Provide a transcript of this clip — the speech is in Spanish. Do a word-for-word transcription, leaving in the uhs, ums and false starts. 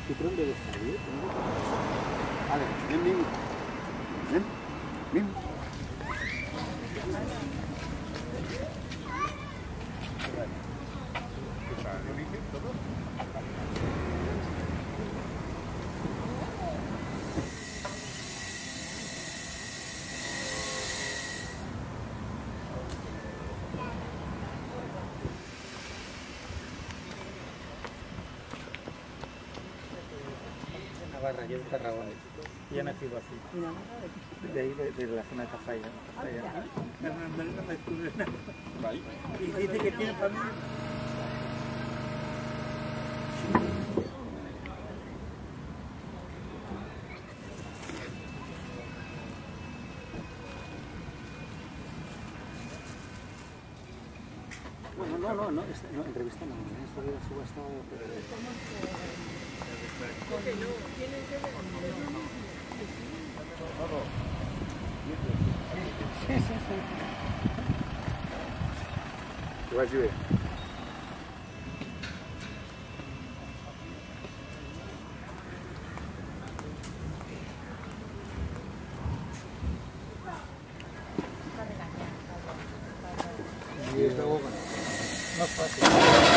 anfitrión debe salir. Vale, ven, ven. Ven, ven. Navarra, yo de Tarragona. Yo he nacido así. De ahí, de, de la zona de Tafalla. No, no, no me descubre nada. Y dice que tiene familia. Bueno, no, no, no, esta, no entrevista no, esto de la subasta... Porque no, tienen que ver. Sí, sí, sí. Igual llueve. Y es luego, bueno, no es fácil.